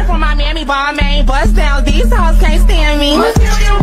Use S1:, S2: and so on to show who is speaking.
S1: for my mammy ball main. Bust down, these hoes can't stand me.